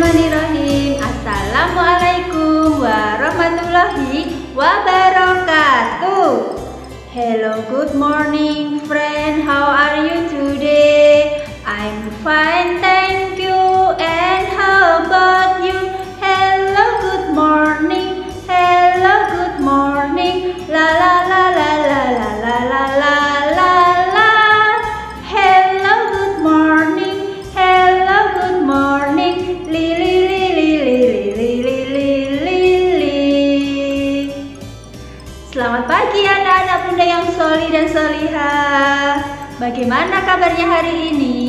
Bismillahirrahmanirrahim. Assalamualaikum warahmatullahi wabarakatuh. Hello, good morning friend. How are you today? I'm fine, thank you. And how about you? Hello, good morning. Hello, good morning. La la la la la la la la la la la. Hello, good morning. Hello, good morning. Li li li li li li li li li li. Selamat pagi anak-anak bunda yang solih dan solihah. Bagaimana kabarnya hari ini?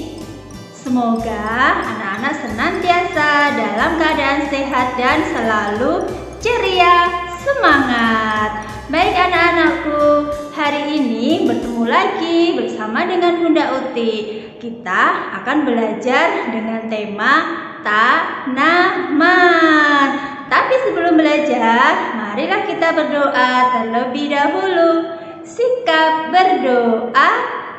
Semoga anak-anak senantiasa dalam keadaan sehat dan selalu ceria, semangat. Baik anak-anakku, hari ini bertemu lagi bersama dengan Bunda Uti. Kita akan belajar dengan tema tanaman. Tapi sebelum belajar, marilah kita berdoa terlebih dahulu. Sikap berdoa.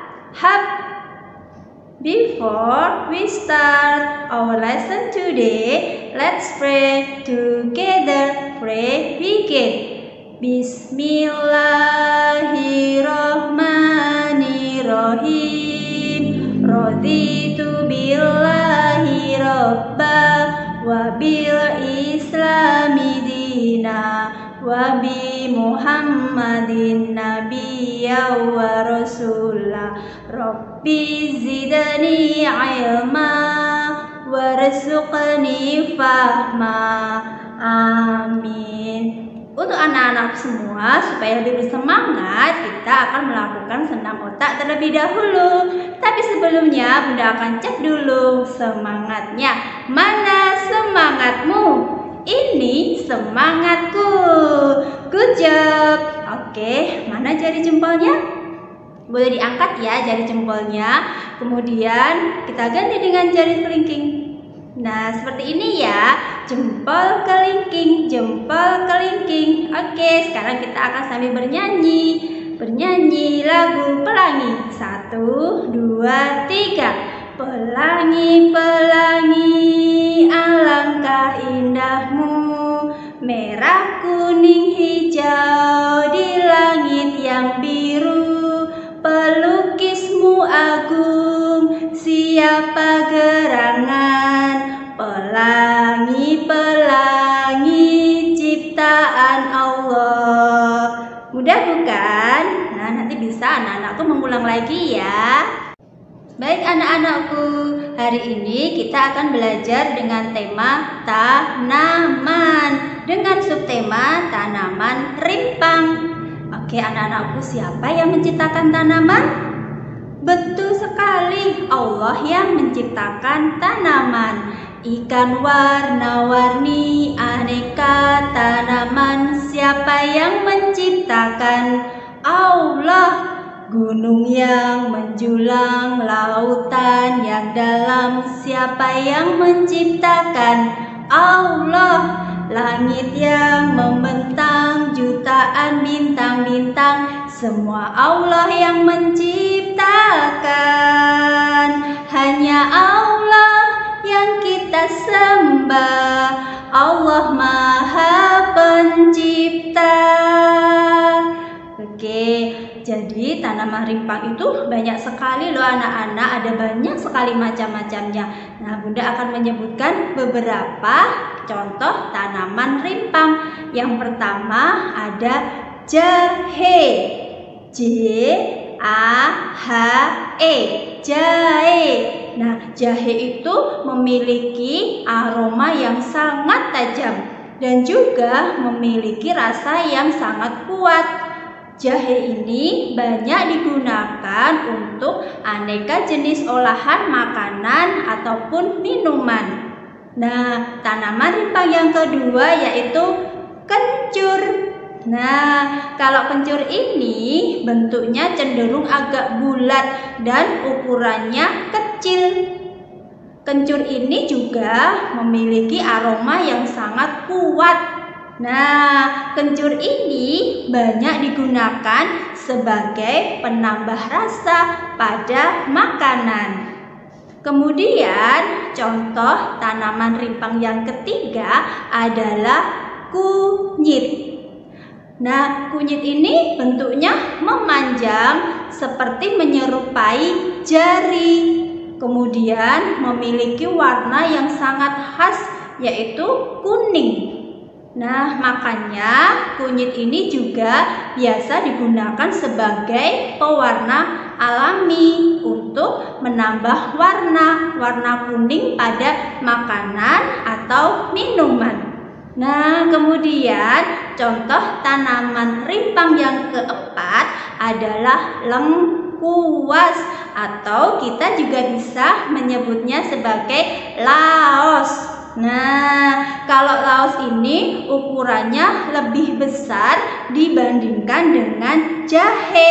Before we start our lesson today, let's pray together. Pray begin. Bismillahirrahmanirrahim. Raditu billahi rabba wa bil islami dina wa bi Muhammadin nabiyya wa rasulah. Rabbi zidni ilma warzuqni fahma. Amin. Untuk anak-anak semua, supaya lebih bersemangat, kita akan melakukan senam otak terlebih dahulu. Tapi sebelumnya, Bunda akan cek dulu semangatnya. Mana semangatmu? Ini semangatku. Good job. Oke, mana jari jempolnya? Boleh diangkat ya jari jempolnya. Kemudian kita ganti dengan jari kelingking. Nah, seperti ini ya. Jempol kelingking, jempol kelingking. Oke, sekarang kita akan sambil bernyanyi. Bernyanyi lagu pelangi. 1, 2, 3. Pelangi, pelangi, alangkah indahmu. Merah, kuning, hijau di langit yang biru. Pelukismu agung, siapa gerangan? Pelangi, pelangi, ciptaan Allah. Mudah bukan? Nah, nanti bisa anak-anakku mengulang lagi ya. Baik anak-anakku, hari ini kita akan belajar dengan tema tanaman, dengan subtema tanaman rimpang. Oke anak-anakku, siapa yang menciptakan tanaman? Betul sekali, Allah yang menciptakan tanaman. Ikan warna-warni, aneka tanaman, siapa yang menciptakan? Allah. Gunung yang menjulang, lautan yang dalam, siapa yang menciptakan? Allah. Langit yang membentang, jutaan bintang-bintang, semua Allah yang menciptakan. Hanya Allah yang kita sembah, Allah Maha Pencipta. Oke, jadi tanaman rimpang itu banyak sekali loh anak-anak, ada banyak sekali macam-macamnya. Nah, Bunda akan menyebutkan beberapa contoh tanaman rimpang. Yang pertama ada jahe. J-A-H-E, jahe. Nah, jahe itu memiliki aroma yang sangat tajam dan juga memiliki rasa yang sangat kuat. Jahe ini banyak digunakan untuk aneka jenis olahan makanan ataupun minuman. Nah, tanaman rimpang yang kedua yaitu kencur. Nah, kalau kencur ini bentuknya cenderung agak bulat dan ukurannya kecil. Kencur ini juga memiliki aroma yang sangat kuat. Nah, kencur ini banyak digunakan sebagai penambah rasa pada makanan. Kemudian contoh tanaman rimpang yang ketiga adalah kunyit. Nah, kunyit ini bentuknya memanjang seperti menyerupai jari. Kemudian memiliki warna yang sangat khas yaitu kuning. Nah, makanya kunyit ini juga biasa digunakan sebagai pewarna alami untuk menambah warna kuning pada makanan atau minuman. Nah, kemudian contoh tanaman rimpang yang keempat adalah lengkuas atau kita juga bisa menyebutnya sebagai laos. Nah, kalau laos ini ukurannya lebih besar dibandingkan dengan jahe.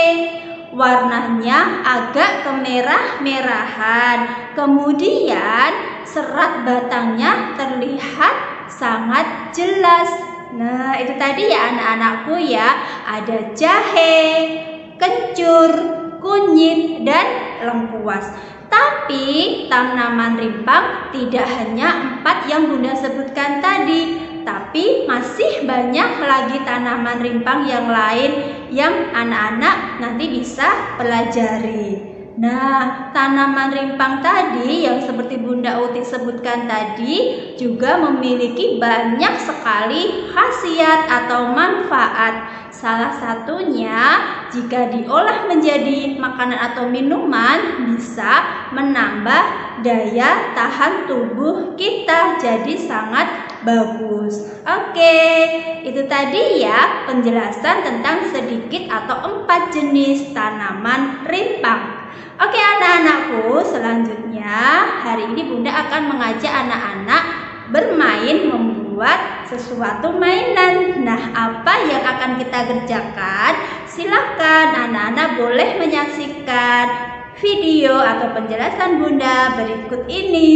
Warnanya agak kemerah-merahan. Kemudian serat batangnya terlihat sangat jelas. Nah, itu tadi ya anak-anakku ya. Ada jahe, kencur, kunyit, dan lengkuas. Tapi tanaman rimpang tidak hanya 4 yang Bunda sebutkan tadi, tapi masih banyak lagi tanaman rimpang yang lain yang anak-anak nanti bisa pelajari. Nah, tanaman rimpang tadi yang seperti Bunda Uti sebutkan tadi juga memiliki banyak sekali khasiat atau manfaat. Salah satunya jika diolah menjadi makanan atau minuman bisa menambah daya tahan tubuh kita, jadi sangat bagus. Oke, itu tadi ya penjelasan tentang sedikit atau 4 jenis tanaman rimpang. Oke anak-anakku, selanjutnya hari ini Bunda akan mengajak anak-anak bermain membuat sesuatu mainan. Nah, apa yang akan kita kerjakan? Silahkan anak-anak boleh menyaksikan video atau penjelasan Bunda berikut ini.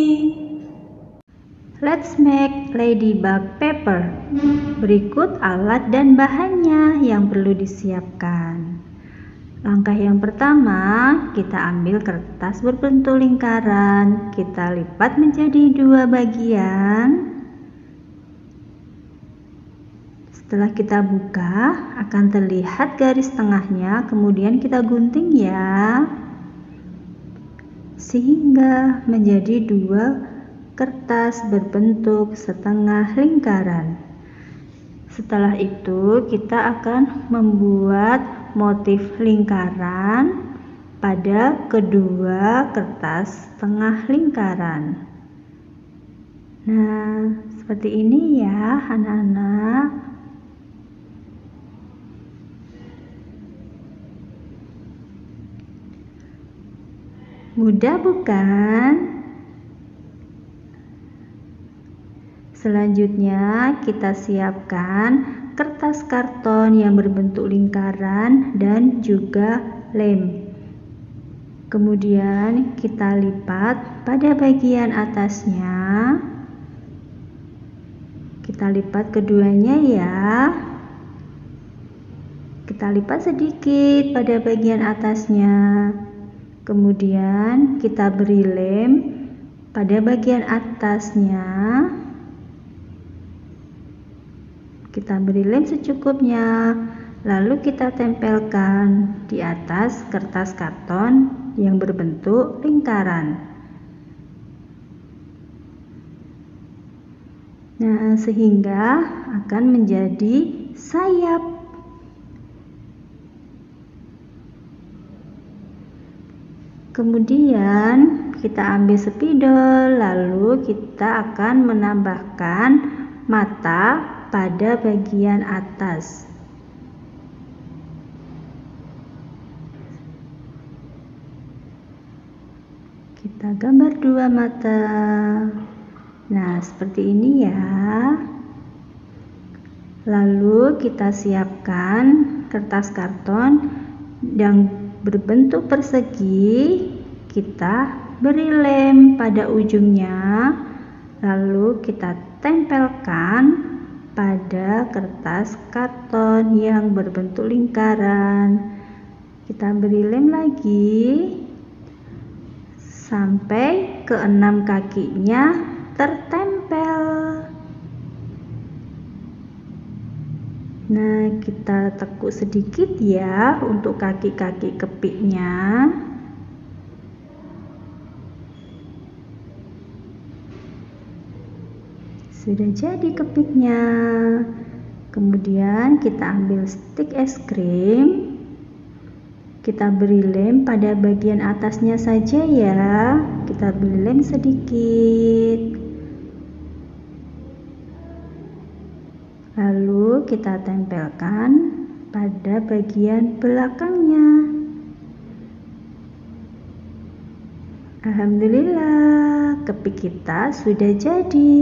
Let's make ladybug paper. Berikut alat dan bahannya yang perlu disiapkan. Langkah yang pertama, kita ambil kertas berbentuk lingkaran, kita lipat menjadi 2 bagian. Setelah kita buka, akan terlihat garis tengahnya, kemudian kita gunting ya, sehingga menjadi 2 kertas berbentuk setengah lingkaran. Setelah itu, kita akan membuat motif lingkaran pada kedua kertas tengah lingkaran. Nah, seperti ini ya anak-anak. Mudah bukan? Selanjutnya kita siapkan kertas karton yang berbentuk lingkaran dan juga lem. Kemudian kita lipat pada bagian atasnya. Kita lipat keduanya ya. Kita lipat sedikit pada bagian atasnya. Kemudian kita beri lem pada bagian atasnya. Kita beri lem secukupnya, lalu kita tempelkan di atas kertas karton yang berbentuk lingkaran. Nah, sehingga akan menjadi sayap. Kemudian kita ambil spidol, lalu kita akan menambahkan mata pada bagian atas. Kita gambar 2 mata. Nah, seperti ini ya. Lalu kita siapkan kertas karton yang berbentuk persegi. Kita beri lem pada ujungnya, lalu kita tempelkan pada kertas karton yang berbentuk lingkaran. Kita beri lem lagi sampai ke-6 kakinya tertempel. Nah, kita tekuk sedikit ya untuk kaki-kaki kepiknya. Sudah jadi kepiknya. Kemudian kita ambil stik es krim. Kita beri lem pada bagian atasnya saja ya. Kita beri lem sedikit. Lalu kita tempelkan pada bagian belakangnya. Alhamdulillah, kepik kita sudah jadi.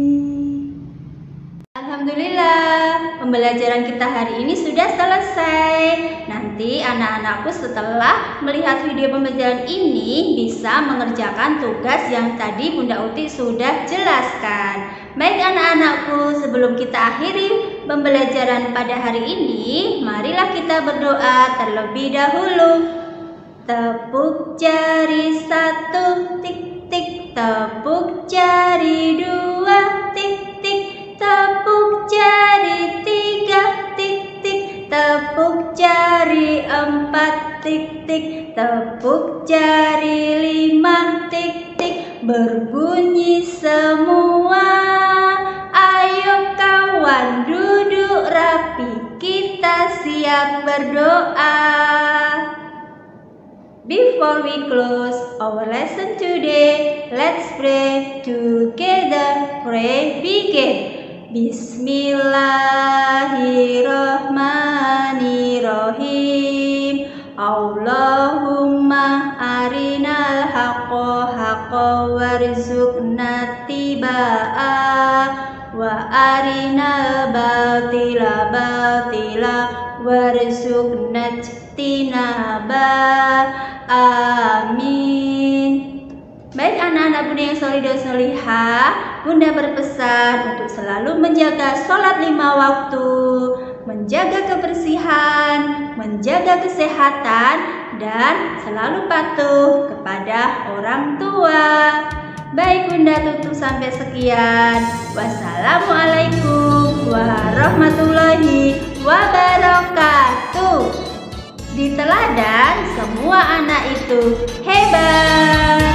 Alhamdulillah, pembelajaran kita hari ini sudah selesai. Nanti anak-anakku setelah melihat video pembelajaran ini bisa mengerjakan tugas yang tadi Bunda Uti sudah jelaskan. Baik anak-anakku, sebelum kita akhiri pembelajaran pada hari ini, marilah kita berdoa terlebih dahulu. Tepuk jari 1, tik tik. Tepuk jari 2, tik tik. Tepuk jari 3, tik tik. Tepuk jari 4, tik tik. Tepuk jari 5, tik tik. Berbunyi semua. Ayo kawan duduk rapi, kita siap berdoa. Before we close our lesson today, let's pray together. Pray begin. Bismillahirrahmanirrahim. Allahumma arinal haqqa haqqa warzuqna tibaa wa arinal batila batila warzuqna tinaba. Amin. Baik anak-anak Bunda yang solih dan solihah, Bunda berpesan untuk selalu menjaga sholat 5 waktu, menjaga kebersihan, menjaga kesehatan, dan selalu patuh kepada orang tua. Baik Bunda tutup sampai sekian. Wassalamualaikum warahmatullahi wabarakatuh. Di teladan semua anak itu hebat.